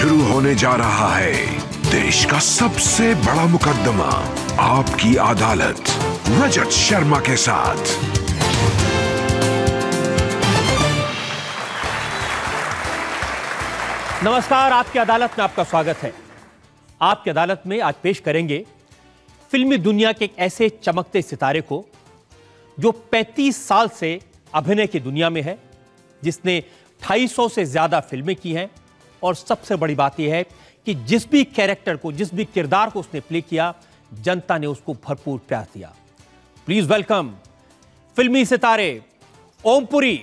शुरू होने जा रहा है देश का सबसे बड़ा मुकदमा, आपकी अदालत, रजत शर्मा के साथ। नमस्कार, आपकी अदालत में आपका स्वागत है। आपकी अदालत में आज पेश करेंगे फिल्मी दुनिया के एक ऐसे चमकते सितारे को जो 35 साल से अभिनय की दुनिया में है, जिसने 250 से ज्यादा फिल्में की हैं, और सबसे बड़ी बात यह है कि जिस भी कैरेक्टर को, जिस भी किरदार को उसने प्ले किया, जनता ने उसको भरपूर प्यार दिया। प्लीज वेलकम फिल्मी सितारे ओम पुरी।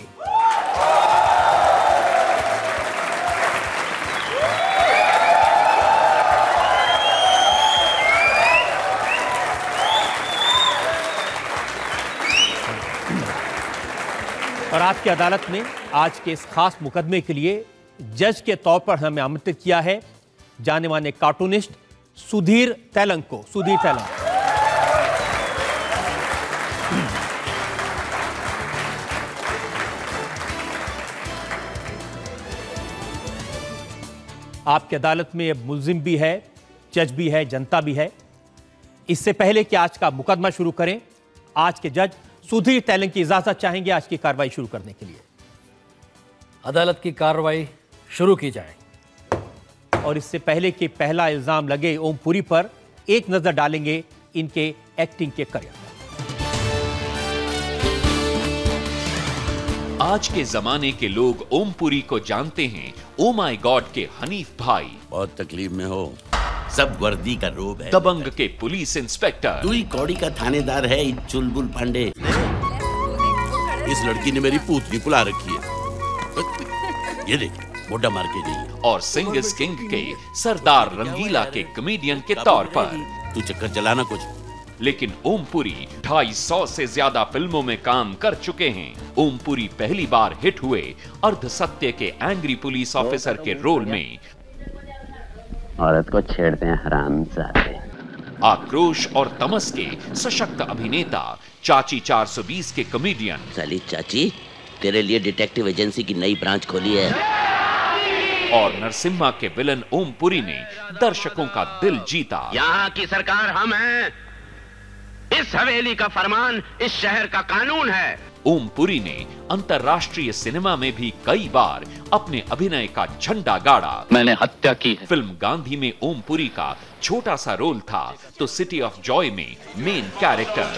और आपकी अदालत ने आज के इस खास मुकदमे के लिए जज के तौर पर हमें आमंत्रित किया है जाने माने कार्टूनिस्ट सुधीर तेलंग को। सुधीर तेलंग, आपकी अदालत में मुल्जिम भी है, जज भी है, जनता भी है। इससे पहले कि आज का मुकदमा शुरू करें, आज के जज सुधीर तेलंग की इजाजत चाहेंगे आज की कार्रवाई शुरू करने के लिए। अदालत की कार्रवाई शुरू की जाए। और इससे पहले कि पहला इल्जाम लगे ओम पुरी पर, एक नजर डालेंगे इनके एक्टिंग के करियर पर। आज के जमाने के लोग ओम पुरी को जानते हैं ओ माय गॉड के हनीफ भाई। बहुत तकलीफ में हो, सब वर्दी का रोब है। दबंग के पुलिस इंस्पेक्टर। तू ही कौड़ी का थानेदार है, चुलबुल पांडे। इस लड़की ने मेरी पूतनी बुला रखी है, ये देख मोटा मार के गई। और सिंह इज किंग के सरदार रंगीला के कॉमेडियन के तौर पर। तू चक्कर चलाना कुछ। लेकिन ओम पुरी 250 से ज्यादा फिल्मों में काम कर चुके हैं। ओम पुरी पहली बार हिट हुए अर्ध सत्य के एंग्री पुलिस ऑफिसर के रोल में। औरत को छेड़ते हैं हरामजादे। आक्रोश और तमस के सशक्त अभिनेता चाची 420 के कॉमेडियन। साली चाची, तेरे लिए डिटेक्टिव एजेंसी की नई ब्रांच खोली है। और नरसिम्हा के विलन ओम पुरी ने दर्शकों का दिल जीता। यहाँ की सरकार हम हैं, इस हवेली का फरमान इस शहर का कानून है। ओम पुरी ने अंतर्राष्ट्रीय सिनेमा में भी कई बार अपने अभिनय का झंडा गाड़ा। मैंने हत्या की है। फिल्म गांधी में ओम पुरी का छोटा सा रोल था, तो सिटी ऑफ जॉय में मेन कैरेक्टर।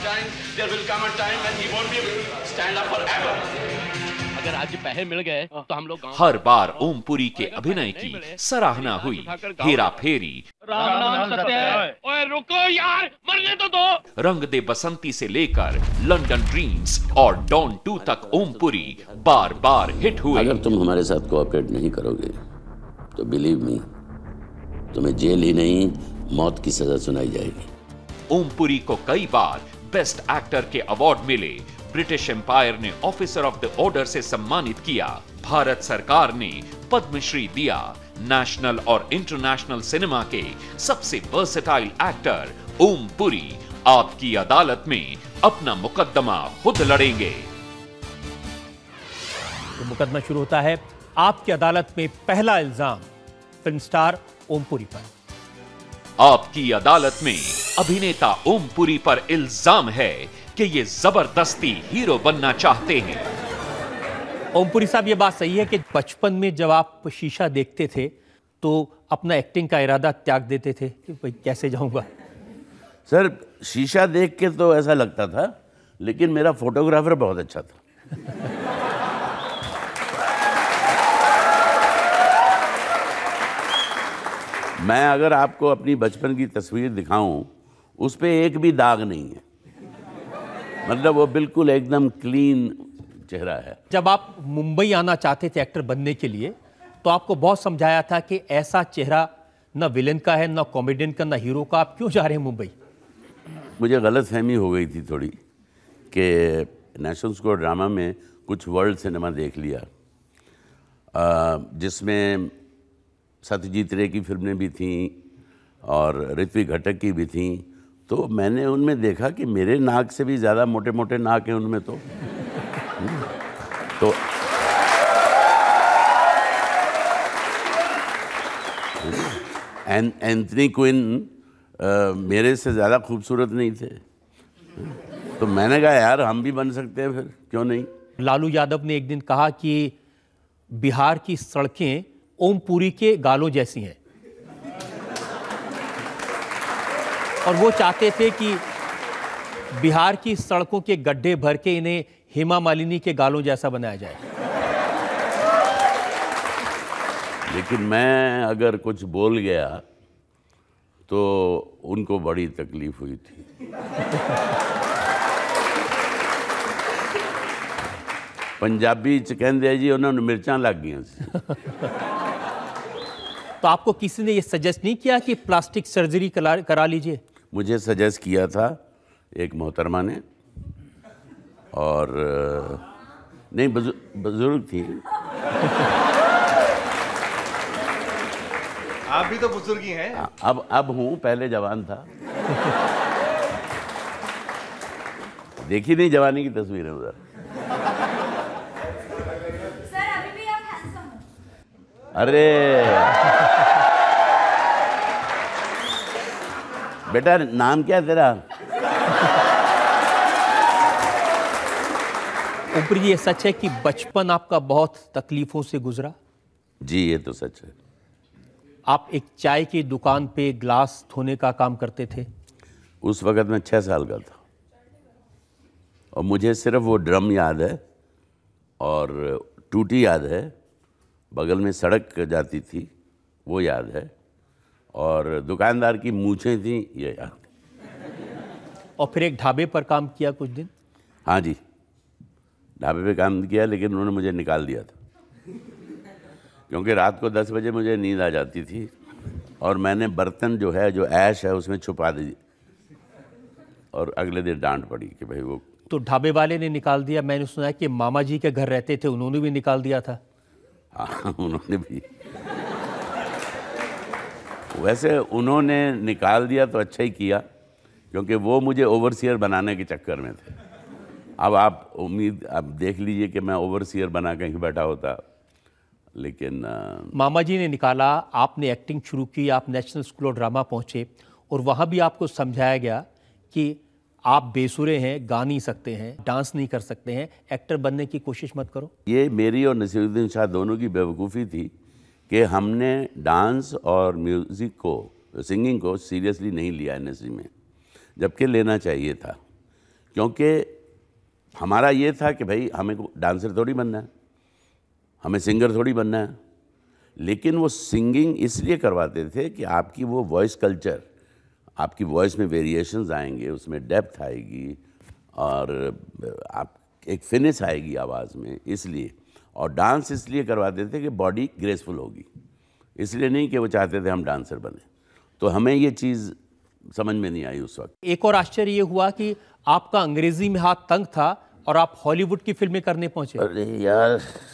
अगर आज पैसे मिल गए तो हम लोग हर बार ओम पुरी के अभिनय की सराहना हुई। हेरा फेरी, ओए रुको यार, मरने तो दो। रंग दे बसंती से लेकर लंदन ड्रीम्स और डॉन 2 तक ओम पुरी बार बार हिट हुए। अगर तुम हमारे साथ कोऑपरेट नहीं करोगे तो बिलीव मी, तुम्हें जेल ही नहीं मौत की सजा सुनाई जाएगी। ओम पुरी को कई बार बेस्ट एक्टर के अवार्ड मिले। ब्रिटिश एम्पायर ने ऑफिसर ऑफ द ऑर्डर से सम्मानित किया। भारत सरकार ने पद्मश्री दिया। नेशनल और इंटरनेशनल सिनेमा के सबसे वर्सेटाइल एक्टर ओम पुरी आपकी अदालत में अपना मुकदमा खुद लड़ेंगे। तो मुकदमा शुरू होता है। आपकी अदालत में पहला इल्जाम फिल्म स्टार ओम पुरी पर। आपकी अदालत में अभिनेता ओम पुरी पर इल्जाम है कि ये जबरदस्ती हीरो बनना चाहते हैं। ओम पुरी साहब, ये बात सही है कि बचपन में जब आप शीशा देखते थे तो अपना एक्टिंग का इरादा त्याग देते थे कि भाई कैसे जाऊंगा? सर, शीशा देख के तो ऐसा लगता था, लेकिन मेरा फोटोग्राफर बहुत अच्छा था। मैं अगर आपको अपनी बचपन की तस्वीर दिखाऊं, उस पे एक भी दाग नहीं है। मतलब वो बिल्कुल एकदम क्लीन चेहरा है। जब आप मुंबई आना चाहते थे एक्टर बनने के लिए, तो आपको बहुत समझाया था कि ऐसा चेहरा न विलेन का है, न कॉमेडियन का, न हीरो का, आप क्यों जा रहे हैं मुंबई? मुझे गलतफहमी हो गई थी थोड़ी कि नेशनल स्कूल ड्रामा में कुछ वर्ल्ड सिनेमा देख लिया, जिसमें सत्यजीत रे की फिल्में भी थीं और ऋत्विक घटक की भी थीं। तो मैंने उनमें देखा कि मेरे नाक से भी ज़्यादा मोटे मोटे नाक हैं उनमें तो एंथनी क्विन मेरे से ज़्यादा खूबसूरत नहीं थे, तो मैंने कहा यार हम भी बन सकते हैं, फिर क्यों नहीं। लालू यादव ने एक दिन कहा कि बिहार की सड़कें ओमपुरी के गालों जैसी हैं, और वो चाहते थे कि बिहार की सड़कों के गड्ढे भर के इन्हें हेमा मालिनी के गालों जैसा बनाया जाए। लेकिन मैं अगर कुछ बोल गया तो उनको बड़ी तकलीफ हुई थी। पंजाबी च कहंदे जी उन्होंने मिर्चां लग गई सी। तो आपको किसी ने ये सजेस्ट नहीं किया कि प्लास्टिक सर्जरी करा लीजिए? मुझे सजेस्ट किया था एक मोहतरमा ने, और नहीं बुजुर्ग थी। आप भी तो बुजुर्ग ही हैं। अब हूँ, पहले जवान था। देखी नहीं जवानी की तस्वीरें उधर? सर अभी भी आप हैंडसम हो। अरे बेटा नाम क्या है तेरा? ओमपुरी जी, ये सच है कि बचपन आपका बहुत तकलीफों से गुजरा? जी ये तो सच है। आप एक चाय की दुकान पे ग्लास धोने का काम करते थे? उस वक़्त मैं 6 साल का था, और मुझे सिर्फ वो ड्रम याद है और टूटी याद है, बगल में सड़क जाती थी वो याद है, और दुकानदार की मूछें थी ये याद है। और फिर एक ढाबे पर काम किया कुछ दिन? हाँ जी, ढाबे पे काम किया, लेकिन उन्होंने मुझे निकाल दिया था, क्योंकि रात को 10 बजे मुझे नींद आ जाती थी, और मैंने बर्तन जो है, जो ऐश है, उसमें छुपा दी, और अगले दिन डांट पड़ी कि भाई वो। तो ढाबे वाले ने निकाल दिया? मैंने सुना है कि मामा जी के घर रहते थे, उन्होंने भी निकाल दिया था। हाँ उन्होंने भी। वैसे उन्होंने निकाल दिया तो अच्छा ही किया, क्योंकि वो मुझे ओवरसियर बनाने के चक्कर में थे। अब आप देख लीजिए कि मैं ओवरसियर बना कहीं बैठा होता, लेकिन मामा जी ने निकाला, आपने एक्टिंग शुरू की, आप नेशनल स्कूल ऑफ ड्रामा पहुंचे, और वहां भी आपको समझाया गया कि आप बेसुरे हैं, गा नहीं सकते हैं, डांस नहीं कर सकते हैं, एक्टर बनने की कोशिश मत करो। ये मेरी और नसीरुद्दीन शाह दोनों की बेवकूफ़ी थी कि हमने डांस और म्यूज़िक को, सिंगिंग को सीरियसली नहीं लिया इंडस्ट्री में, जबकि लेना चाहिए था, क्योंकि हमारा ये था कि भाई हमें डांसर थोड़ी बनना है, हमें सिंगर थोड़ी बनना है। लेकिन वो सिंगिंग इसलिए करवाते थे कि आपकी वो वॉइस कल्चर, आपकी वॉइस में वेरिएशंस आएंगे, उसमें डेप्थ आएगी, और आप एक फिनिश आएगी आवाज़ में, इसलिए। और डांस इसलिए करवाते थे कि बॉडी ग्रेसफुल होगी, इसलिए नहीं कि वो चाहते थे हम डांसर बने। तो हमें ये चीज़ समझ में नहीं आई उस वक्त। एक और आश्चर्य ये हुआ कि आपका अंग्रेजी में हाथ तंग था और आप हॉलीवुड की फिल्में करने पहुंचे। अरे यार,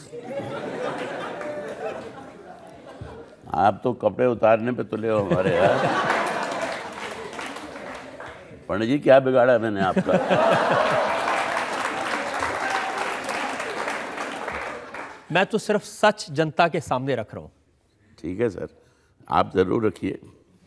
आप तो कपड़े उतारने पे तुले हो हमारे यार। पंडित जी क्या बिगाड़ा मैंने आपका? मैं तो सिर्फ सच जनता के सामने रख रहा हूं। ठीक है सर, आप ज़रूर रखिए।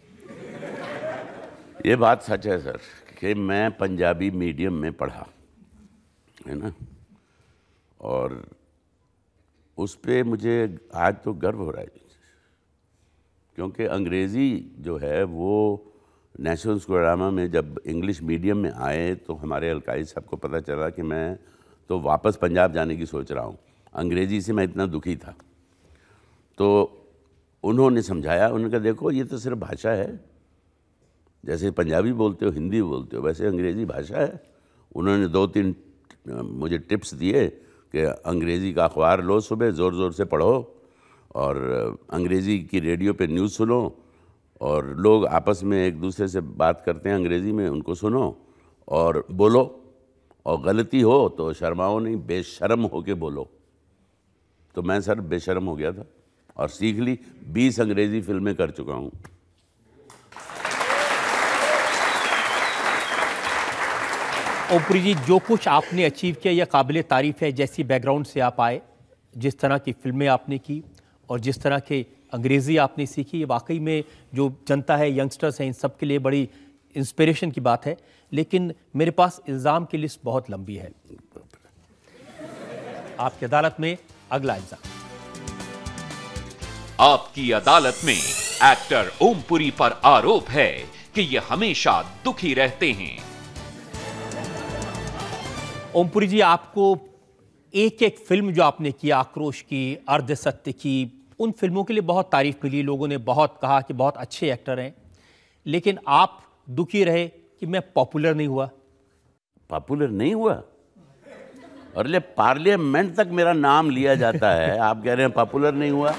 ये बात सच है सर कि मैं पंजाबी मीडियम में पढ़ा है ना, और उस पे मुझे आज तो गर्व हो रहा है, क्योंकि अंग्रेज़ी जो है वो नेशनल स्कूल ड्रामा में जब इंग्लिश मीडियम में आए तो हमारे अलकाई साहब को पता चला कि मैं तो वापस पंजाब जाने की सोच रहा हूँ, अंग्रेज़ी से मैं इतना दुखी था। तो उन्होंने समझाया, उन्होंने कहा देखो ये तो सिर्फ भाषा है, जैसे पंजाबी बोलते हो, हिंदी बोलते हो, वैसे अंग्रेज़ी भाषा है। उन्होंने 2-3 मुझे टिप्स दिए कि अंग्रेज़ी का अखबार लो, सुबह ज़ोर ज़ोर से पढ़ो, और अंग्रेज़ी की रेडियो पे न्यूज़ सुनो, और लोग आपस में एक दूसरे से बात करते हैं अंग्रेज़ी में, उनको सुनो और बोलो, और गलती हो तो शर्माओ नहीं, बेशर्म हो के बोलो। तो मैं सर बेशर्म हो गया था और सीख ली। 20 अंग्रेज़ी फिल्में कर चुका हूँ। ओमपुरी जी, जो कुछ आपने अचीव किया यह काबिल तारीफ़ है। जैसी बैकग्राउंड से आप आए, जिस तरह की फिल्में आपने की, और जिस तरह के अंग्रेज़ी आपने सीखी, ये वाकई में जो जनता है, यंगस्टर्स हैं, इन सब के लिए बड़ी इंस्पिरेशन की बात है। लेकिन मेरे पास इल्ज़ाम की लिस्ट बहुत लंबी है। आपकी अदालत में अगला इल्ज़ाम। आपकी अदालत में एक्टर ओमपुरी पर आरोप है कि ये हमेशा दुखी रहते हैं। ओमपुरी जी, आपको एक एक फिल्म जो आपने की, आक्रोश की, अर्धसत्य की, उन फिल्मों के लिए बहुत तारीफ मिली, लोगों ने बहुत कहा कि बहुत अच्छे एक्टर हैं, लेकिन आप दुखी रहे कि मैं पॉपुलर नहीं हुआ। पॉपुलर नहीं हुआ? और ले पार्लियामेंट तक मेरा नाम लिया जाता है, आप कह रहे हैं पॉपुलर नहीं हुआ?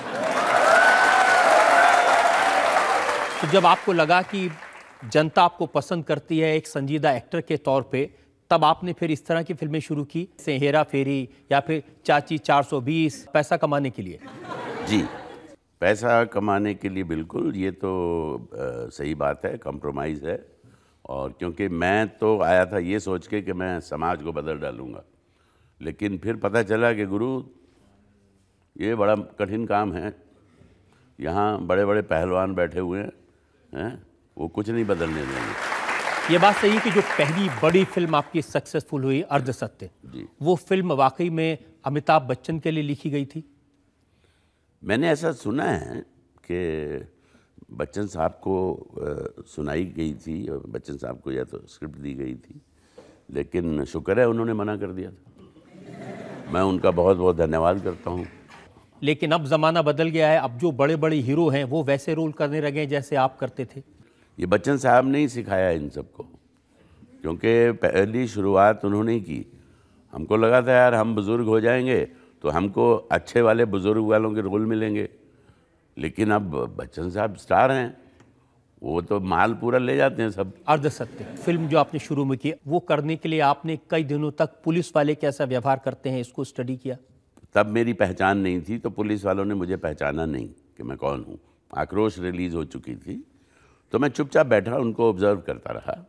तो जब आपको लगा कि जनता आपको पसंद करती है एक संजीदा एक्टर के तौर पे, तब आपने फिर इस तरह की फिल्में शुरू की, जैसे हेरा फेरी या फिर चाची 420, पैसा कमाने के लिए? जी, पैसा कमाने के लिए बिल्कुल, ये तो सही बात है, कॉम्प्रोमाइज़ है। और क्योंकि मैं तो आया था ये सोच के कि मैं समाज को बदल डालूँगा, लेकिन फिर पता चला कि गुरु ये बड़ा कठिन काम है, यहाँ बड़े बड़े पहलवान बैठे हुए हैं, वो कुछ नहीं बदलने देंगे। ये बात सही है कि जो पहली बड़ी फिल्म आपकी सक्सेसफुल हुई, अर्धसत्य, वो फिल्म वाकई में अमिताभ बच्चन के लिए लिखी गई थी? मैंने ऐसा सुना है कि बच्चन साहब को सुनाई गई थी और बच्चन साहब को या तो स्क्रिप्ट दी गई थी, लेकिन शुक्र है उन्होंने मना कर दिया था। मैं उनका बहुत बहुत धन्यवाद करता हूँ। लेकिन अब ज़माना बदल गया है, अब जो बड़े बड़े हीरो हैं वो वैसे रोल करने लगे जैसे आप करते थे। ये बच्चन साहब ने ही सिखाया इन सबको, क्योंकि पहली शुरुआत उन्होंने ही की। हमको लगा था यार हम बुज़ुर्ग हो जाएंगे तो हमको अच्छे वाले बुज़ुर्ग वालों के रोल मिलेंगे, लेकिन अब बच्चन साहब स्टार हैं, वो तो माल पूरा ले जाते हैं सब। अर्धसत्य फिल्म जो आपने शुरू में की, वो करने के लिए आपने कई दिनों तक पुलिस वाले कैसा व्यवहार करते हैं इसको स्टडी किया? तब मेरी पहचान नहीं थी, तो पुलिस वालों ने मुझे पहचाना नहीं कि मैं कौन हूँ। आक्रोश रिलीज़ हो चुकी थी, तो मैं चुपचाप बैठा उनको ऑब्ज़र्व करता रहा,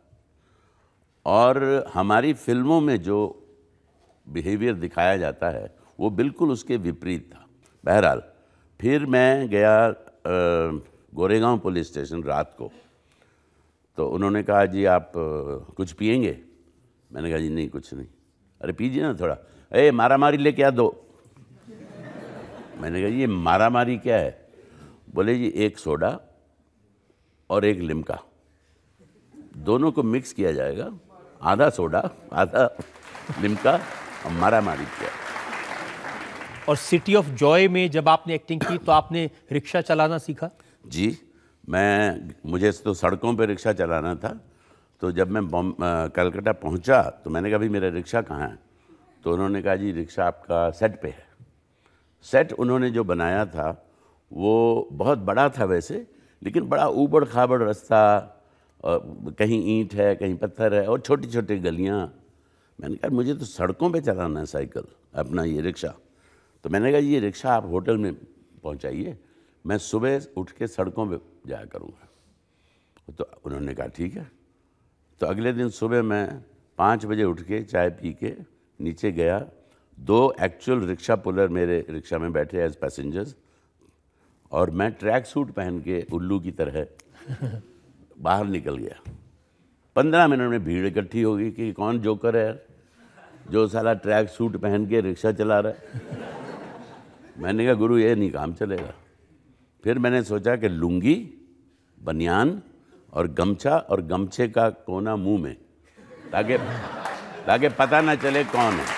और हमारी फिल्मों में जो बिहेवियर दिखाया जाता है वो बिल्कुल उसके विपरीत था। बहरहाल फिर मैं गया गोरेगांव पुलिस स्टेशन रात को, तो उन्होंने कहा जी आप कुछ पिएंगे? मैंने कहा जी नहीं कुछ नहीं। अरे पीजिए ना थोड़ा। ए मारामारी लेके आ दो। मैंने कहा ये मारामारी क्या है? बोले जी एक सोडा और एक लिम्का, दोनों को मिक्स किया जाएगा, आधा सोडा आधा लिम्का, और मारामारी किया। और सिटी ऑफ जॉय में जब आपने एक्टिंग की तो आपने रिक्शा चलाना सीखा? जी, मुझे तो सड़कों पे रिक्शा चलाना था, तो जब मैं कलकत्ता पहुंचा तो मैंने कहा भाई मेरा रिक्शा कहाँ है? तो उन्होंने कहा जी रिक्शा आपका सेट पे है। सेट उन्होंने जो बनाया था वो बहुत बड़ा था वैसे, लेकिन बड़ा ऊबड़ खाबड़ रास्ता, कहीं ईंट है कहीं पत्थर है और छोटी छोटी गलियाँ। मैंने कहा मुझे तो सड़कों पे चलाना है साइकिल, अपना ये रिक्शा। तो मैंने कहा ये रिक्शा आप होटल में पहुंचाइए, मैं सुबह उठ के सड़कों पे जाया करूँगा। तो उन्होंने कहा ठीक है। तो अगले दिन सुबह मैं 5 बजे उठ के चाय पी के नीचे गया, 2 एक्चुअल रिक्शा पुलर मेरे रिक्शा में बैठे एज पैसेंजर्स, और मैं ट्रैक सूट पहन के उल्लू की तरह बाहर निकल गया। 15 मिनट में भीड़ इकट्ठी हो गई कि कौन जोकर है जो साला ट्रैक सूट पहन के रिक्शा चला रहा है। मैंने कहा गुरु ये नहीं काम चलेगा। फिर मैंने सोचा कि लुंगी, बनियान और गमछा, और गमछे का कोना मुंह में, ताकि पता ना चले कौन है।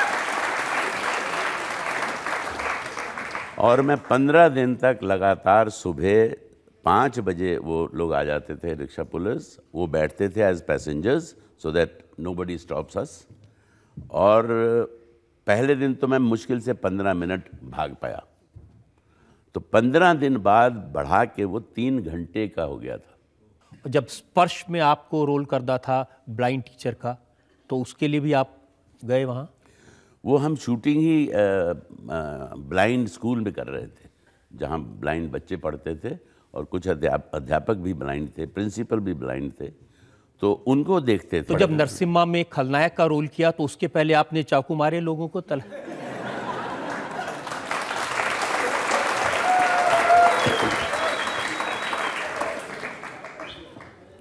और मैं 15 दिन तक लगातार सुबह 5 बजे वो लोग आ जाते थे रिक्शा पुलिस, वो बैठते थे as passengers so that nobody stops us. और पहले दिन तो मैं मुश्किल से 15 मिनट भाग पाया, तो 15 दिन बाद बढ़ा के वो 3 घंटे का हो गया था। जब स्पर्श में आपको रोल करना था ब्लाइंड टीचर का, तो उसके लिए भी आप गए वहाँ? वो हम शूटिंग ही ब्लाइंड स्कूल में कर रहे थे, जहाँ ब्लाइंड बच्चे पढ़ते थे और कुछ अध्यापक भी ब्लाइंड थे, प्रिंसिपल भी ब्लाइंड थे, तो उनको देखते थे। तो जब नरसिम्हा में खलनायक का रोल किया तो उसके पहले आपने चाकू मारे लोगों को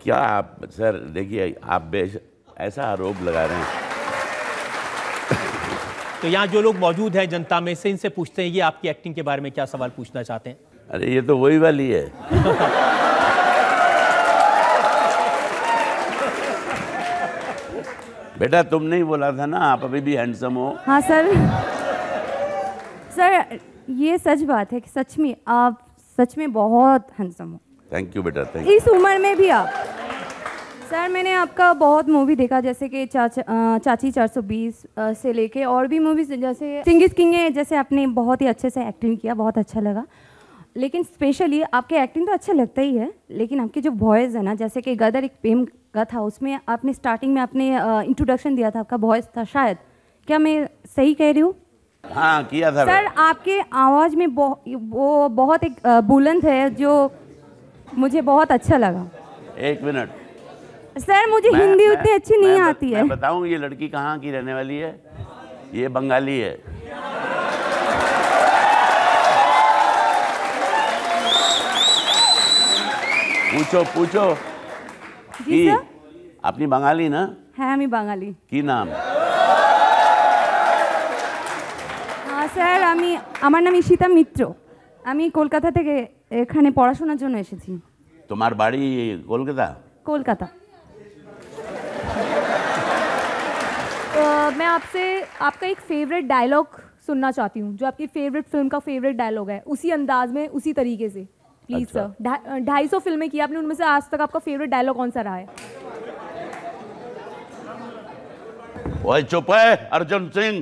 क्या आप सर देखिए, आप ऐसा आरोप लगा रहे हैं। तो यहाँ जो लोग मौजूद हैं जनता में से, इनसे पूछते हैं ये आपकी एक्टिंग के बारे में क्या सवाल पूछना चाहते हैं। अरे ये तो वही वाली है। बेटा तुमने ही बोला था ना आप अभी भी हैंडसम हो। हाँ सर, सर ये सच बात है कि सच में आप सच में बहुत हैंडसम हो। थैंक यू बेटा, थैंक यू। इस उम्र में भी आप। सर मैंने आपका बहुत मूवी देखा, जैसे कि चाची 420 से लेके और भी मूवीज, जैसे सिंग इज किंग है, जैसे आपने बहुत ही अच्छे से एक्टिंग किया, बहुत अच्छा लगा। लेकिन स्पेशली आपके एक्टिंग तो अच्छा लगता ही है, लेकिन आपकी जो वॉइस है ना, जैसे कि गदर एक प्रेम का था, उसमें आपने स्टार्टिंग में आपने इंट्रोडक्शन दिया था, आपका वॉइस था शायद, क्या मैं सही कह रही हूँ? हाँ किया था सर। आपके आवाज़ में वो बहुत एक बुलंद है जो मुझे बहुत अच्छा लगा। एक मिनट सर, मुझे हिंदी उतनी अच्छी नहीं आती है। मैं बताऊं ये लड़की कहाँ की रहने वाली है? ये बंगाली है। पूछो पूछो। जी सर। अपनी बंगाली ना? হ্যাঁ আমি বাঙালি। কি নাম? হ্যাঁ স্যার, আমার নাম ঈশিতা মিত্র। আমি কলকাতা থেকে এখানে পড়াশোনার জন্য এসেছি। তোমার বাড়ি কলকাতা? কলকাতা। मैं आपसे आपका एक फेवरेट डायलॉग सुनना चाहती हूँ, जो आपकी फेवरेट फिल्म का फेवरेट डायलॉग है, उसी अंदाज में उसी तरीके से प्लीज सर। 250 फिल्में की आपने, उनमें से आज तक आपका फेवरेट डायलॉग कौन सा रहा है? ओए चुप है अर्जुन सिंह।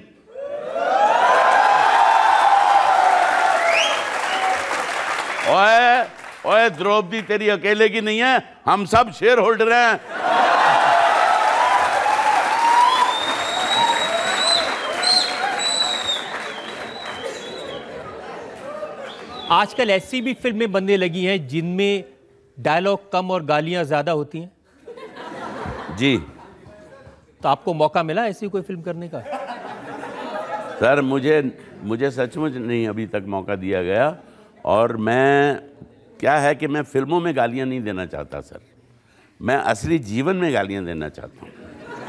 ओए ओए द्रौपदी तेरी अकेले की नहीं है, हम सब शेयर होल्डर हैं। आजकल ऐसी भी फिल्में बनने लगी हैं जिनमें डायलॉग कम और गालियां ज्यादा होती हैं। जी। तो आपको मौका मिला ऐसी कोई फिल्म करने का? सर मुझे सचमुच नहीं अभी तक मौका दिया गया, और मैं क्या है कि मैं फिल्मों में गालियां नहीं देना चाहता सर, मैं असली जीवन में गालियां देना चाहता हूँ।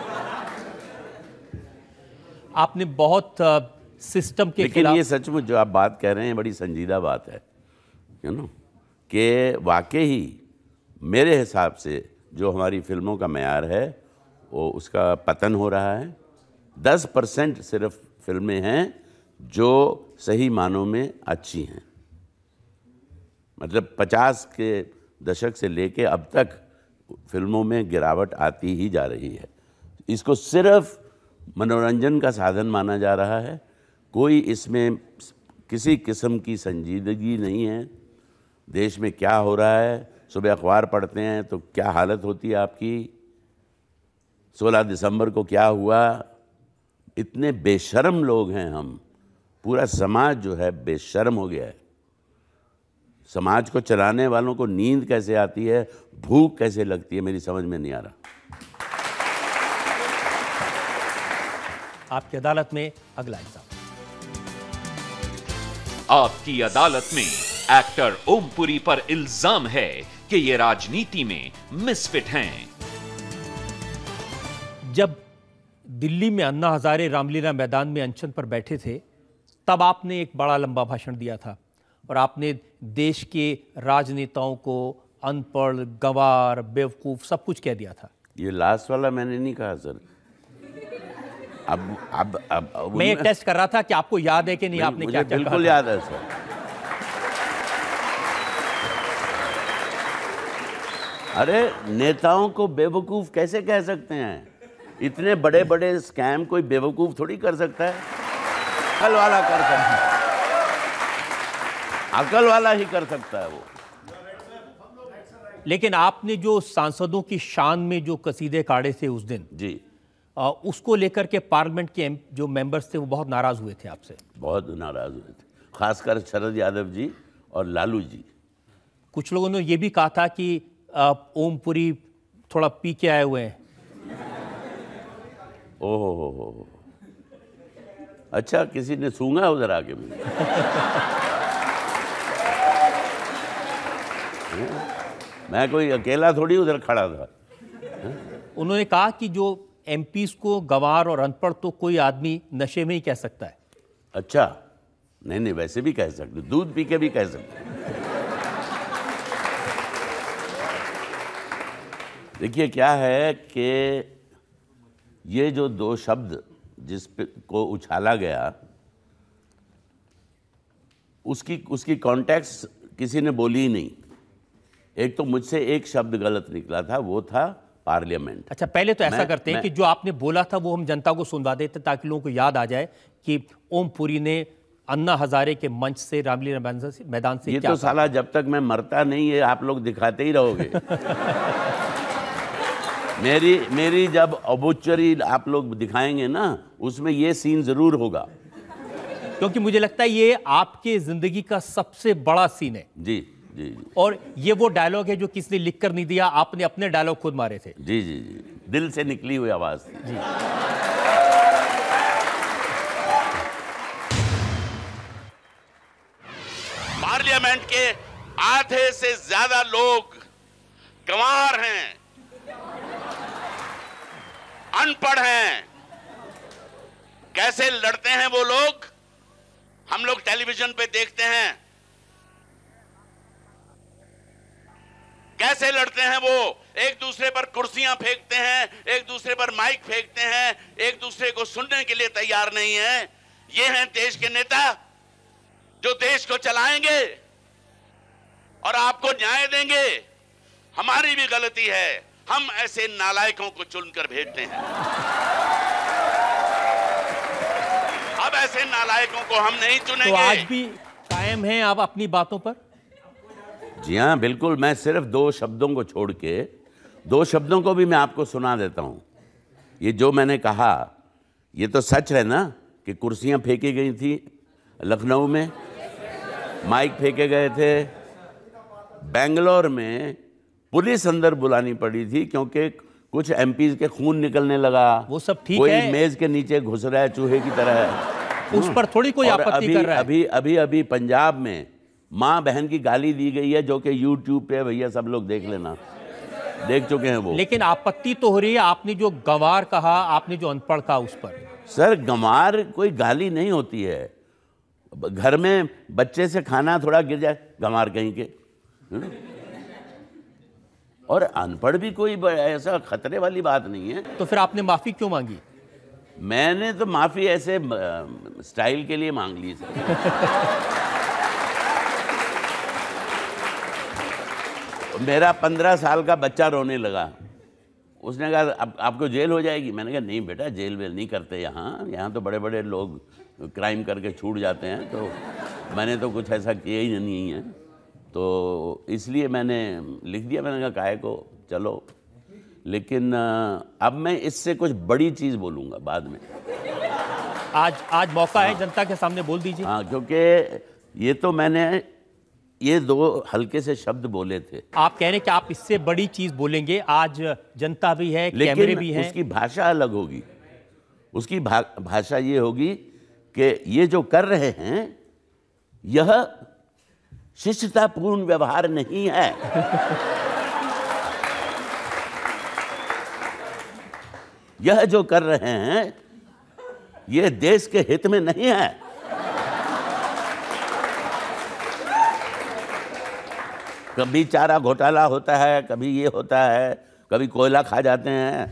आपने बहुत सिस्टम के लेकिन खिलाफ। ये सचमुच जो आप बात कह रहे हैं बड़ी संजीदा बात है, यू नो, कि वाकई ही मेरे हिसाब से जो हमारी फिल्मों का मयार है वो उसका पतन हो रहा है। 10% सिर्फ फिल्में हैं जो सही मानों में अच्छी हैं। मतलब 50 के दशक से लेके अब तक फिल्मों में गिरावट आती ही जा रही है। इसको सिर्फ मनोरंजन का साधन माना जा रहा है, कोई इसमें किसी किस्म की संजीदगी नहीं है। देश में क्या हो रहा है, सुबह अखबार पढ़ते हैं तो क्या हालत होती है आपकी, 16 दिसंबर को क्या हुआ। इतने बेशर्म लोग हैं हम, पूरा समाज जो है बेशर्म हो गया है। समाज को चलाने वालों को नींद कैसे आती है, भूख कैसे लगती है, मेरी समझ में नहीं आ रहा। आपकी अदालत में अगला एग्जाम। आपकी अदालत में एक्टर ओमपुरी पर इल्जाम है कि ये राजनीति में मिसफिट हैं। जब दिल्ली में अन्ना हजारे रामलीला मैदान में अनशन पर बैठे थे, तब आपने एक बड़ा लंबा भाषण दिया था और आपने देश के राजनेताओं को अनपढ़, गंवार, बेवकूफ सब कुछ कह दिया था। ये लास्ट वाला मैंने नहीं कहा सर। अब मैं ये टेस्ट कर रहा था कि आपको याद है कि नहीं, आपने क्या क्या बिल्कुल याद है सर। अरे नेताओं को बेवकूफ कैसे कह सकते हैं? इतने बड़े बड़े स्कैम कोई बेवकूफ थोड़ी कर सकता है, अकल वाला कर सकता है, अकल वाला ही कर सकता है वो। लेकिन आपने जो सांसदों की शान में जो कसीदे काढ़े थे उस दिन जी, उसको लेकर के पार्लियामेंट के जो मेंबर्स थे वो बहुत नाराज हुए थे आपसे। बहुत नाराज हुए थे, खासकर शरद यादव जी और लालू जी। कुछ लोगों ने ये भी कहा था कि ओमपुरी थोड़ा पी के आए हुए हैं। ओहो, अच्छा, किसी ने सूंघा उधर आके मुझे? मैं कोई अकेला थोड़ी उधर खड़ा था। उन्होंने कहा कि जो एमपीज को गंवार और अनपढ़ तो कोई आदमी नशे में ही कह सकता है। अच्छा, नहीं नहीं, वैसे भी कह सकते, दूध पी के भी कह सकते। देखिए क्या है कि ये जो दो शब्द जिस पे को उछाला गया, उसकी कॉन्टेक्स्ट किसी ने बोली ही नहीं। एक तो मुझसे एक शब्द गलत निकला था, वो था पार्लियामेंट। अच्छा, पहले तो ऐसा करते हैं कि जो आपने बोला था वो हम जनता को सुनवा देते ताकि लोगों को याद आ जाए कि ओम पुरी ने अन्ना हजारे के मंच से, रामलीला मैदान से ये क्या तो साला जब तक मैं मरता नहीं है आप लोग दिखाते ही रहोगे। मेरी जब ऑब्चुरी आप लोग दिखाएंगे ना, उसमें ये सीन जरूर होगा, क्योंकि मुझे लगता है ये आपके जिंदगी का सबसे बड़ा सीन है। जी जी जी। और ये वो डायलॉग है जो किसी ने लिख कर नहीं दिया, आपने अपने डायलॉग खुद मारे थे। जी जी जी, दिल से निकली हुई आवाज थी। जी। पार्लियामेंट के आधे से ज्यादा लोग गंवार हैं, अनपढ़ हैं। कैसे लड़ते हैं वो लोग, हम लोग टेलीविजन पे देखते हैं। कैसे लड़ते हैं वो, एक दूसरे पर कुर्सियां फेंकते हैं, एक दूसरे पर माइक फेंकते हैं, एक दूसरे को सुनने के लिए तैयार नहीं है। ये हैं देश के नेता जो देश को चलाएंगे और आपको न्याय देंगे। हमारी भी गलती है, हम ऐसे नालायकों को चुनकर भेजते हैं। अब ऐसे नालायकों को हम नहीं चुनेंगे। तो आज भी कायम हैं आप अपनी बातों पर? जी हाँ, बिल्कुल। मैं सिर्फ दो शब्दों को छोड़ के, दो शब्दों को भी मैं आपको सुना देता हूं। ये जो मैंने कहा, ये तो सच है ना कि कुर्सियां फेंकी गई थी लखनऊ में, माइक फेंके गए थे। बेंगलोर में पुलिस अंदर बुलानी पड़ी थी क्योंकि कुछ एमपीज के खून निकलने लगा। वो सब ठीक कोई है, मेज के नीचे घुस रहा है चूहे की तरह। उस पर थोड़ी कोई आपत्ति कर रहा है। अभी पंजाब में माँ बहन की गाली दी गई है, जो कि यूट्यूब पे भैया सब लोग देख लेना, देख चुके हैं वो। लेकिन आपत्ति तो हो रही है, आपने जो गंवार कहा, आपने जो अनपढ़ कहा उस पर। सर, गंवार कोई गाली नहीं होती है। घर में बच्चे से खाना थोड़ा गिर जाए, गंवार कहीं के। और अनपढ़ भी कोई ऐसा खतरे वाली बात नहीं है। तो फिर आपने माफी क्यों मांगी? मैंने तो माफी ऐसे स्टाइल के लिए मांग ली सर। मेरा 15 साल का बच्चा रोने लगा। उसने कहा अब आपको जेल हो जाएगी। मैंने कहा नहीं बेटा, जेल वेल नहीं करते यहाँ तो बड़े बड़े लोग क्राइम करके छूट जाते हैं, तो मैंने तो कुछ ऐसा किया ही नहीं है। तो इसलिए मैंने लिख दिया। मैंने कहा काहे को, चलो। लेकिन अब मैं इससे कुछ बड़ी चीज़ बोलूँगा बाद में। आज मौका है, जनता के सामने बोल दीजिए। हाँ, क्योंकि ये तो मैंने ये दो हल्के से शब्द बोले थे। आप कह रहे हैं कि आप इससे बड़ी चीज बोलेंगे। आज जनता भी है, कैमरे भी हैं। उसकी भाषा अलग होगी। उसकी भाषा ये होगी कि ये जो कर रहे हैं यह शिष्टतापूर्ण व्यवहार नहीं है। यह जो कर रहे हैं यह देश के हित में नहीं है। कभी चारा घोटाला होता है, कभी ये होता है, कभी कोयला खा जाते हैं,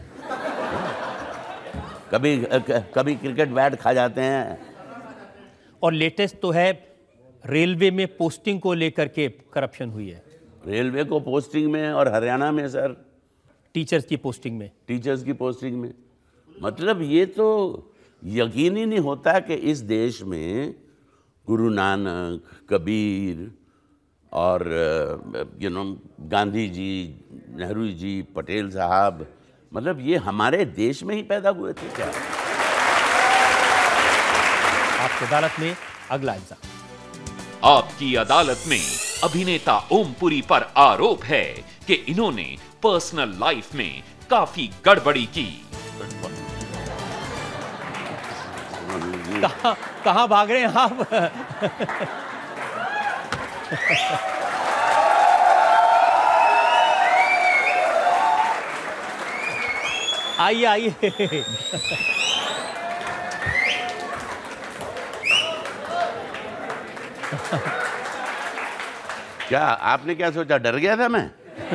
कभी क्रिकेट बैट खा जाते हैं। और लेटेस्ट तो है रेलवे में पोस्टिंग को लेकर के करप्शन हुई है। रेलवे को पोस्टिंग में और हरियाणा में सर टीचर्स की पोस्टिंग में। टीचर्स की पोस्टिंग में। मतलब ये तो यकीन ही नहीं होता कि इस देश में गुरु नानक, कबीर और गांधी जी, नेहरू जी, पटेल साहब, मतलब ये हमारे देश में ही पैदा हुए थे क्या? आपकी अदालत में अगला इल्जाम। आपकी अदालत में अभिनेता ओम पुरी पर आरोप है कि इन्होंने पर्सनल लाइफ में काफी गड़बड़ी की। कहां भाग रहे हैं आप? आइए आइए। क्या आपने क्या सोचा, डर गया था मैं?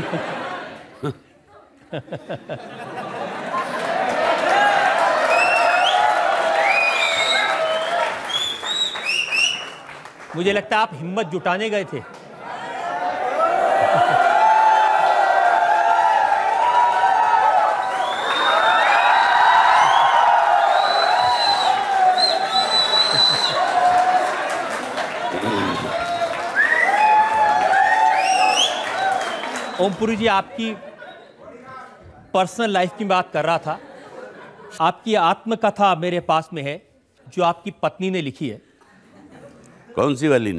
मुझे लगता है आप हिम्मत जुटाने गए थे। ओमपुरी जी, आपकी पर्सनल लाइफ की बात कर रहा था। आपकी आत्मकथा मेरे पास में है जो आपकी पत्नी ने लिखी है। कौन सी वाली ने?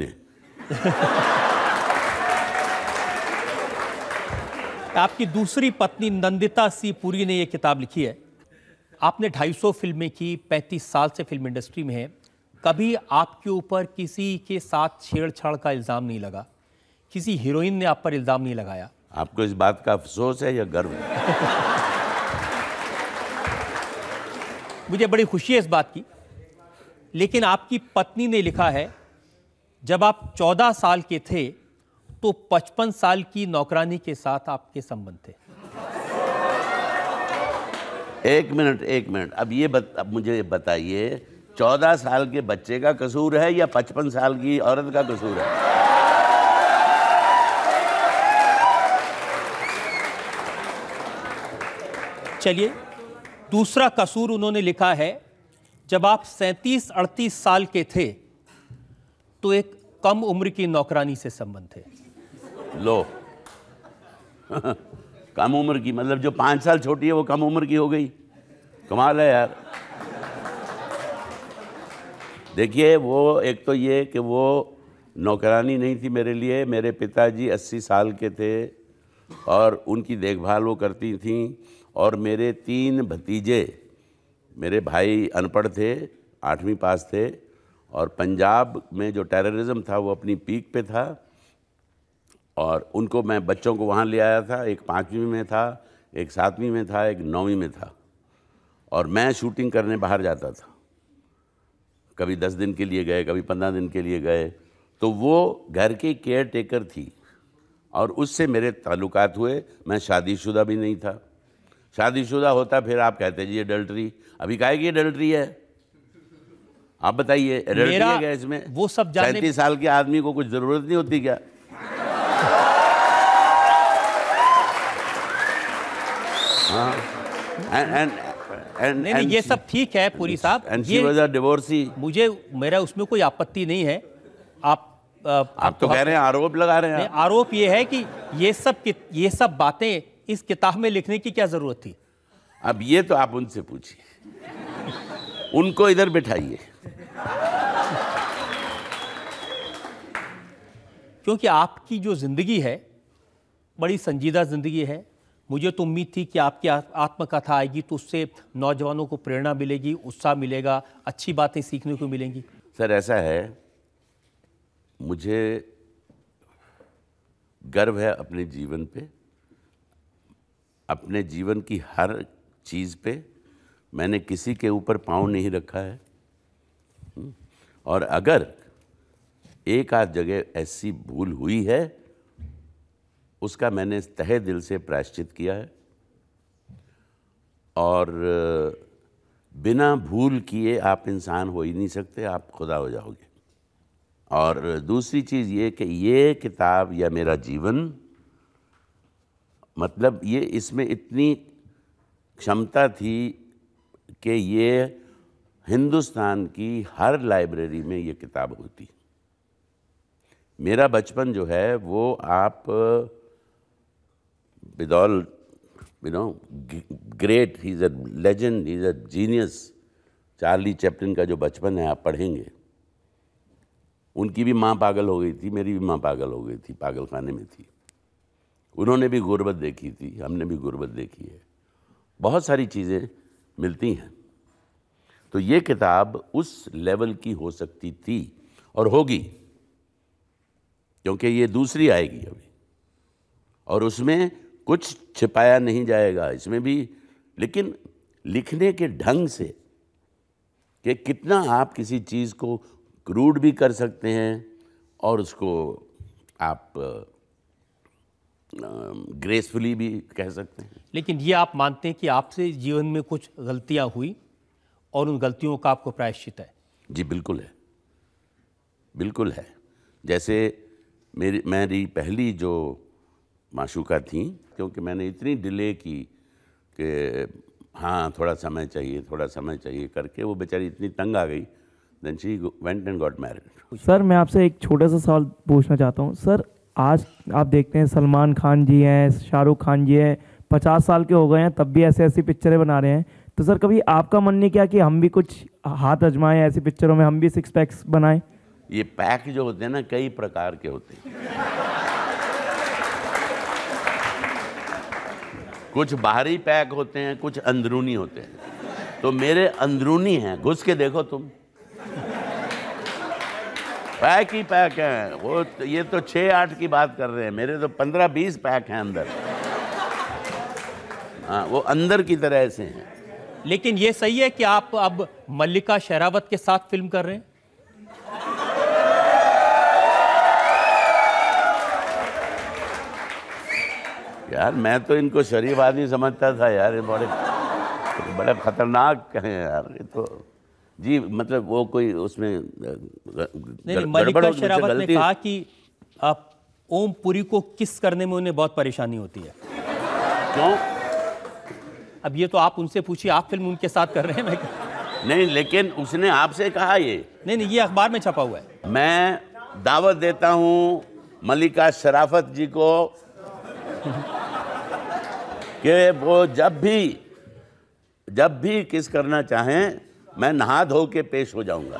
आपकी दूसरी पत्नी नंदिता सी पुरी ने यह किताब लिखी है। आपने 250 फिल्में की, 35 साल से फिल्म इंडस्ट्री में है। कभी आपके ऊपर किसी के साथ छेड़छाड़ का इल्ज़ाम नहीं लगा, किसी हीरोइन ने आप पर इल्ज़ाम नहीं लगाया। आपको इस बात का अफसोस है या गर्व है? मुझे बड़ी खुशी है इस बात की। लेकिन आपकी पत्नी ने लिखा है, जब आप 14 साल के थे तो 55 साल की नौकरानी के साथ आपके संबंध थे। एक मिनट, अब मुझे बताइए, 14 साल के बच्चे का कसूर है या 55 साल की औरत का कसूर है? चलिए, दूसरा कसूर उन्होंने लिखा है, जब आप 37-38 साल के थे तो एक कम उम्र की नौकरानी से संबंध थे। लो कम उम्र की मतलब जो 5 साल छोटी है वो कम उम्र की हो गई। कमाल है यार। देखिए, वो एक तो ये कि वो नौकरानी नहीं थी मेरे लिए। मेरे पिताजी 80 साल के थे और उनकी देखभाल वो करती थीं। और मेरे 3 भतीजे, मेरे भाई अनपढ़ थे, 8वीं पास थे, और पंजाब में जो टेररिज्म था वो अपनी पीक पे था, और उनको मैं बच्चों को वहाँ ले आया था। एक 5वीं में था, एक 7वीं में था, एक 9वीं में था। और मैं शूटिंग करने बाहर जाता था, कभी 10 दिन के लिए गए, कभी 15 दिन के लिए गए। तो वो घर की केयर टेकर थी और उससे मेरे ताल्लुकात हुए। मैं शादीशुदा भी नहीं था। शादीशुदा होता फिर आप कहते जी एडल्ट्री। अभी काहे की एडल्ट्री है? आप बताइए, एडल्ट्री है क्या इसमें? वो सब जानने 37 साल के आदमी को कुछ ज़रूरत नहीं होती क्या? हाँ। नहीं, ये सब ठीक है पुरी साहब। And she was a divorcee. मेरा उसमें कोई आपत्ति नहीं है। आप तो कह रहे हैं, आरोप लगा रहे हैं। आरोप ये है कि ये सब बातें इस किताब में लिखने की क्या जरूरत थी? अब ये तो आप उनसे पूछिए, उनको इधर बिठाइए। क्योंकि आपकी जो जिंदगी है बड़ी संजीदा जिंदगी है। मुझे तो उम्मीद थी कि आपकी आत्मकथा आएगी तो उससे नौजवानों को प्रेरणा मिलेगी, उत्साह मिलेगा, अच्छी बातें सीखने को मिलेंगी। सर, ऐसा है, मुझे गर्व है अपने जीवन पे, अपने जीवन की हर चीज़ पे। मैंने किसी के ऊपर पाँव नहीं रखा है। और अगर एक आध जगह ऐसी भूल हुई है, उसका मैंने तहे दिल से प्रायश्चित किया है। और बिना भूल किए आप इंसान हो ही नहीं सकते, आप खुदा हो जाओगे। और दूसरी चीज़ ये कि ये किताब या मेरा जीवन, मतलब ये, इसमें इतनी क्षमता थी कि ये हिंदुस्तान की हर लाइब्रेरी में ये किताब होती। मेरा बचपन जो है वो आप with all great, he is a legend, he is a genius, Charlie Chaplin का जो बचपन है आप पढ़ेंगे। उनकी भी माँ पागल हो गई थी, मेरी भी माँ पागल हो गई थी, पागल खाने में थी। उन्होंने भी गुर्बत देखी थी, हमने भी गुर्बत देखी है। बहुत सारी चीज़ें मिलती हैं। तो ये किताब उस लेवल की हो सकती थी और होगी, क्योंकि ये दूसरी आएगी अभी, और उसमें कुछ छिपाया नहीं जाएगा इसमें भी। लेकिन लिखने के ढंग से कि कितना आप किसी चीज़ को क्रूड भी कर सकते हैं और उसको आप ग्रेसफुली भी कह सकते हैं। लेकिन ये आप मानते हैं कि आपसे जीवन में कुछ गलतियां हुई और उन गलतियों का आपको प्रायश्चित है? जी बिल्कुल है, बिल्कुल है। जैसे मेरी पहली जो माशूका थी, क्योंकि मैंने इतनी डिले की कि हाँ थोड़ा समय चाहिए करके वो बेचारी इतनी तंग आ गई, then she went and got married. Sir मैं आपसे एक छोटा सा सवाल पूछना चाहता हूँ। सर आज आप देखते हैं सलमान खान जी हैं, शाहरुख खान जी हैं, 50 साल के हो गए हैं तब भी ऐसी पिक्चरें बना रहे हैं। तो सर कभी आपका मन नहीं किया कि हम भी कुछ हाथ आजमाएं ऐसी पिक्चरों में, हम भी 6 पैक्स बनाएं? ये पैक जो होते हैं ना कई प्रकार के होते हैं। कुछ बाहरी पैक होते हैं, कुछ अंदरूनी होते हैं। तो मेरे अंदरूनी हैं, घुस के देखो तुम, पैक ही पैक हैं। वो ये तो 6-8 की बात कर रहे हैं, मेरे तो 15-20 पैक हैं अंदर। हाँ वो अंदर की तरह ऐसे हैं। लेकिन ये सही है कि आप अब मल्लिका शेरावत के साथ फिल्म कर रहे हैं? यार मैं तो इनको शरीफ आदमी समझता था यार, ये बड़े खतरनाक हैं यार ये तो। जी मतलब वो कोई उसमें नहीं, मल्लिका शेरावत ने कहा कि आप ओम पुरी को किस करने में उन्हें बहुत परेशानी होती है। क्यों? अब ये तो आप उनसे पूछिए, आप फिल्म उनके साथ कर रहे हैं। नहीं लेकिन उसने आपसे कहा ये? नहीं, ये अखबार में छपा हुआ है। मैं दावत देता हूँ मल्लिका शराफत जी को कि वो जब भी किस करना चाहें मैं नहा धो के पेश हो जाऊंगा।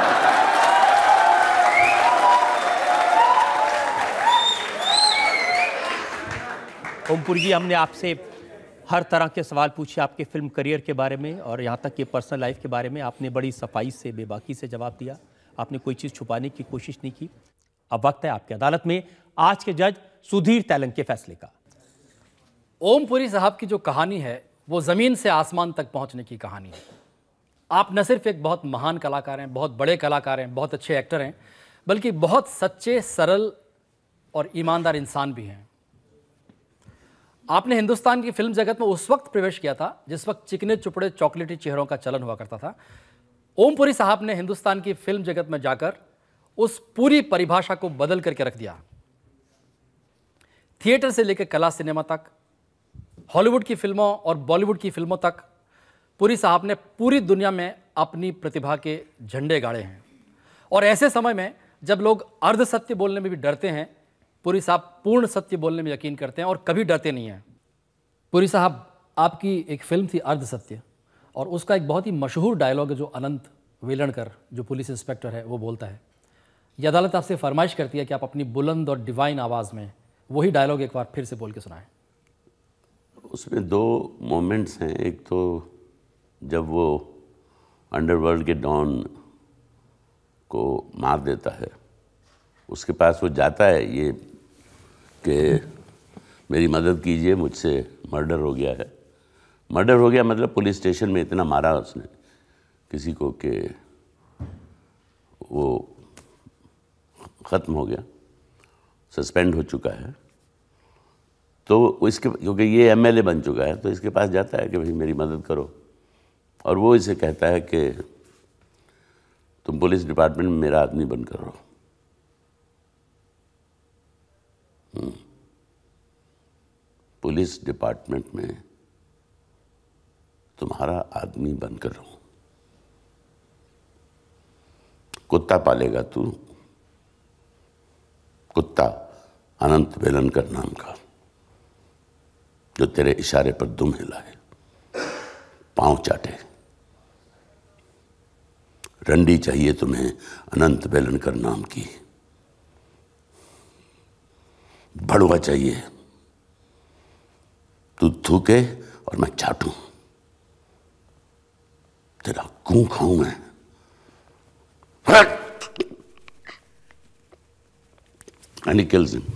ओमपुरी जी, हमने आपसे हर तरह के सवाल पूछे आपके फिल्म करियर के बारे में और यहाँ तक कि पर्सनल लाइफ के बारे में। आपने बड़ी सफाई से, बेबाकी से जवाब दिया। आपने कोई चीज़ छुपाने की कोशिश नहीं की। अब वक्त है आपकी अदालत में आज के जज सुधीर तैलंग के फैसले का। ओमपुरी साहब की जो कहानी है वो ज़मीन से आसमान तक पहुंचने की कहानी है। आप न सिर्फ एक बहुत महान कलाकार हैं, बहुत बड़े कलाकार हैं, बहुत अच्छे एक्टर हैं, बल्कि बहुत सच्चे, सरल और ईमानदार इंसान भी हैं। आपने हिंदुस्तान की फिल्म जगत में उस वक्त प्रवेश किया था जिस वक्त चिकने चुपड़े चॉकलेटी चेहरों का चलन हुआ करता था। ओमपुरी साहब ने हिंदुस्तान की फिल्म जगत में जाकर उस पूरी परिभाषा को बदल करके रख दिया। थिएटर से लेकर कला सिनेमा तक, हॉलीवुड की फिल्मों और बॉलीवुड की फिल्मों तक पुरी साहब ने पूरी दुनिया में अपनी प्रतिभा के झंडे गाड़े हैं। और ऐसे समय में जब लोग अर्ध सत्य बोलने में भी डरते हैं, पुरी साहब पूर्ण सत्य बोलने में यकीन करते हैं और कभी डरते नहीं हैं। पुरी साहब, आपकी एक फिल्म थी अर्ध सत्य, और उसका एक बहुत ही मशहूर डायलॉग है जो अनंत वेलणकर जो पुलिस इंस्पेक्टर है वो बोलता है। यह अदालत आपसे फरमाइश करती है कि आप अपनी बुलंद और डिवाइन आवाज़ में वही डायलॉग एक बार फिर से बोल के सुनाएं। उसमें 2 मोमेंट्स हैं। एक तो जब वो अंडरवर्ल्ड के डॉन को मार देता है, उसके पास वो जाता है ये कि मेरी मदद कीजिए, मुझसे मर्डर हो गया है। मर्डर हो गया मतलब पुलिस स्टेशन में इतना मारा उसने किसी को कि वो ख़त्म हो गया, सस्पेंड हो चुका है। तो इसके, क्योंकि ये एमएलए बन चुका है, तो इसके पास जाता है कि भाई मेरी मदद करो, और वो इसे कहता है कि तुम पुलिस डिपार्टमेंट में मेरा आदमी बनकर रहो। पुलिस डिपार्टमेंट में तुम्हारा आदमी बनकर रहो। कुत्ता पालेगा तू, कुत्ता अनंत वेलणकर नाम का, जो तेरे इशारे पर दुम हिलाए, पांव चाटे। रंडी चाहिए तुम्हें अनंत वेलणकर नाम की, भड़वा चाहिए, तू थूके और मैं चाटूं, तेरा खून खाऊं मैं। And he kills him.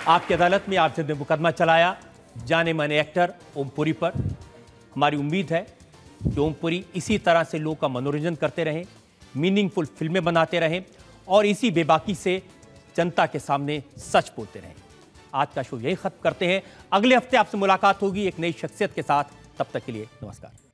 आपकी अदालत में आप जिसने मुकदमा चलाया जाने माने एक्टर ओम पुरी पर, हमारी उम्मीद है कि ओम पुरी इसी तरह से लोगों का मनोरंजन करते रहें, मीनिंगफुल फिल्में बनाते रहें और इसी बेबाकी से जनता के सामने सच बोलते रहें। आज का शो यही खत्म करते हैं। अगले हफ्ते आपसे मुलाकात होगी एक नई शख्सियत के साथ। तब तक के लिए नमस्कार।